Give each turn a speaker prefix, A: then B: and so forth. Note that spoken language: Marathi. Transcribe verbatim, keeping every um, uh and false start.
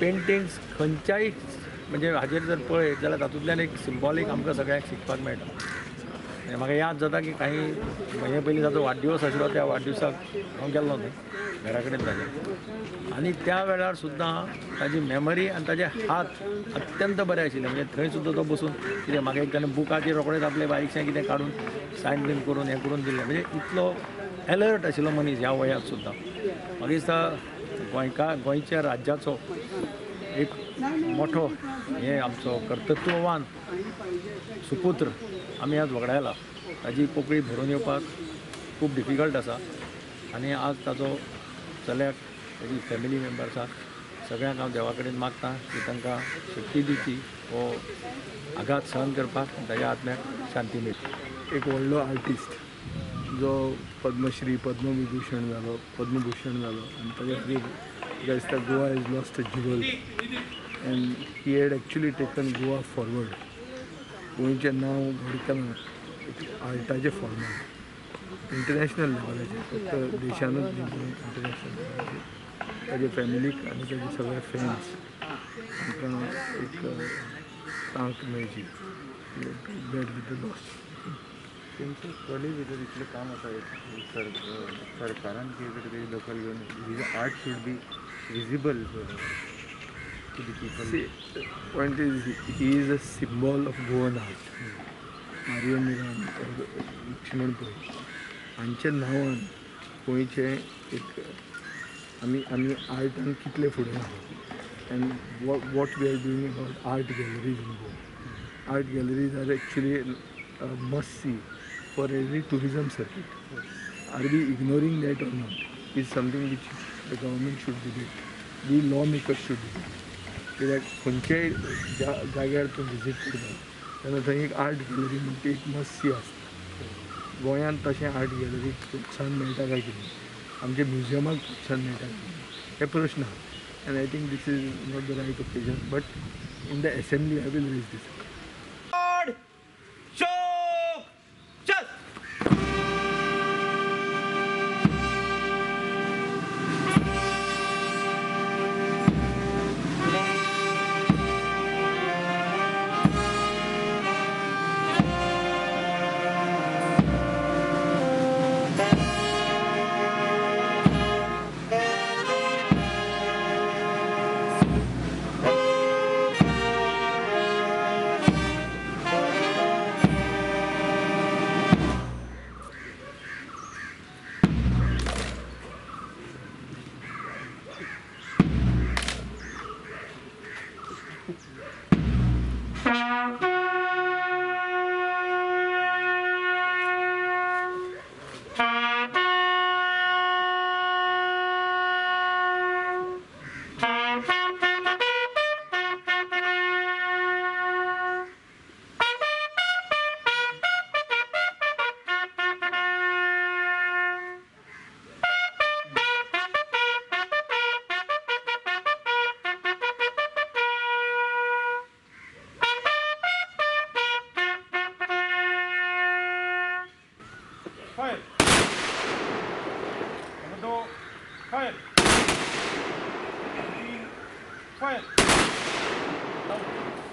A: पेंटिंग्स खंयच्याय म्हणजे हाजेर जर पळयत जाल्यार तातूंतल्यान एक सिंबॉलीक आमकां सगळ्यांक शिकपाक मेळटा. आनी म्हाका याद जाता की काही म्हयने पयलीं ताचो वाडदिवस आशिल्लो, त्या वाडदिवसाक हांव गेल्लो न्हय घरा कडेन ताज्या, आनी त्या वेळार सुद्दां ताजी मेमरी आनी ताजे हात अत्यंत बरे आशिल्ले. म्हणजे थंय सुद्दां तो बसून कितें म्हाका एक तेणें बुकाचेर रोखडेंच आपलें बारीकशें कितें काडून सायन बीन करून हें करून दिल्लें. म्हणजे इतलो अलर्ट आशिल्लो मनीस ह्या वयांत सुद्दां. म्हाका दिसता गोंयकार गोंयच्या राज्याचो एक मोठो हे आमचो कर्तृत्ववान सुपुत्र आमी आज वगडायला. ताजी पोकळी भरून येवपाक खूब डिफिकल्ट आसा आनी आज ताचो चल्याक ताजी फॅमिली मेंबर्साक सगळ्यांक हांव देवा कडेन मागतां की तांकां शक्ती दिवची, हो आघात सहन करपाक, ताज्या आत्म्याक शांती मेळची.
B: एक व्हडलो आर्टिस्ट जो पद्मश्री पद्मविभूषण जालो पद्मभूषण जालो आनी ताच्या खातीर म्हाका दिसता Goa is lost a jewel and he had actually taken Goa forward. गोंयचें नांव घडतना एक आर्टाचे फॉर्मात इंटरनॅशनल लेवलाचेर, फक्त देशानूच न्ही पूण इंटरनॅशनल लेवलाचेर ताजे फॅमिलीक आनी ताजे सगळे फॅन्स तांकां एक सांगक मेळची बॅड विथ द लॉस.
C: तेंचे कले भितर इतलें काम आसा सर सरकारान कितें तरी दखल घेवन his art should be visible to the people.
B: Point is he is a symbol of Goan art. Mario Miranda, Laxman Pai हांच्या नांवान गोंयचें एक आमी आमी आर्टान कितले फुडें आसा and what what we are doing about art galleries in Goa. Art galleries are actually must see for every tourism circuit. Are we ignoring that or not is something which the government should debate. We lawmakers should debate. कित्याक खंयच्याय ज्या जाग्यार तूं विजीट करता तेन्ना थंय एक आर्ट गॅलरी म्हणटा एक मस्ट सी आसता. गोंयांत तशें आर्ट गॅलरी प्रोत्साहन मेळटा काय कितें, आमच्या म्युजियमाक प्रोत्साहन मेळटा काय हे प्रश्न आहा. And I think this is not the right occasion, but in the assembly I will raise this.
D: Fire! Number two, fire! Fire! Down.